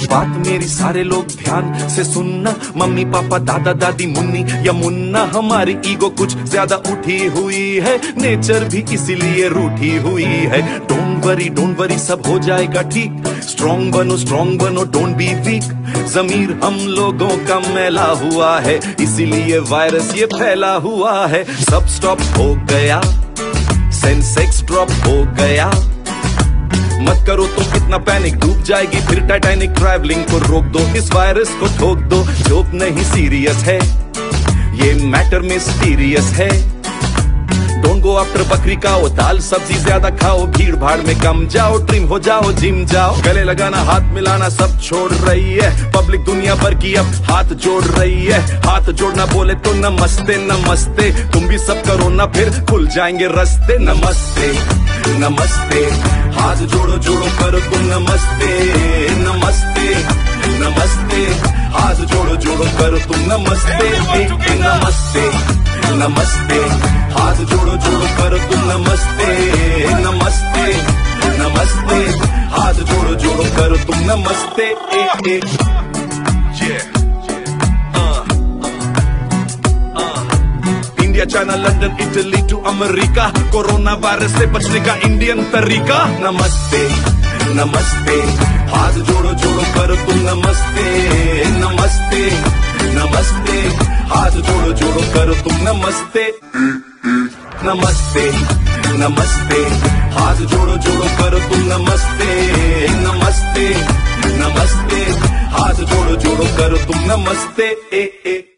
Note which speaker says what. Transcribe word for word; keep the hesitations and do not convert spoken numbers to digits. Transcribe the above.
Speaker 1: बात मेरी सारे लोग ध्यान से सुनना, मम्मी पापा दादा दादी मुन्नी या मुन्ना, हमारी ईगो कुछ ज्यादा उठी हुई है, नेचर भी इसीलिए रूठी हुई है। डोंट वरी डोंट वरी सब हो जाएगा ठीक, स्ट्रॉन्ग बनो स्ट्रॉन्ग बनो डोंट बी वीक। जमीर हम लोगों का मैला हुआ है, इसीलिए वायरस ये फैला हुआ है। सब स्टॉप हो गया, सेंसेक्स ड्रॉप हो गया, मत करो तो कितना पैनिक, डूब जाएगी फिर टाइटैनिक। ट्रैवलिंग को रोक दो, इस वायरस को ठोक दो, जोक नहीं सीरियस है, ये मैटर मिस्टीरियस है। डोंट गो आफ्टर बकरी खाओ, दाल सब्जी ज्यादा खाओ, भीड़ भाड़ में कम जाओ, ट्रिम हो जाओ, जिम जाओ। गले लगाना हाथ मिलाना सब छोड़ रही है, पब्लिक दुनिया भर की अब हाथ जोड़ रही है। हाथ जोड़ना बोले तो नमस्ते नमस्ते, तुम भी सब करो ना फिर खुल जाएंगे रास्ते। नमस्ते नमस्ते, हाथ जोड़ो जोड़ो करो तुम नमस्ते नमस्ते नमस्ते, हाथ जोड़ो जोड़ो करो तुम नमस्ते नमस्ते नमस्ते, हाथ जोड़ो जोड़ो करो तुम नमस्ते नमस्ते नमस्ते, हाथ जोड़ो जोड़ो करो तुम नमस्ते। India China London Italy to America, corona virus से बचने का इंडियन तरीका। नमस्ते नमस्ते, हाथ जोड़ो जोड़ो करो तुम नमस्ते नमस्ते नमस्ते, हाथ जोड़ो जोड़ो करो तुम नमस्ते नमस्ते नमस्ते, हाथ जोड़ो जोड़ो करो तुम नमस्ते नमस्ते नमस्ते, हाथ जोड़ो जोड़ो करो तुम नमस्ते। ए, ए।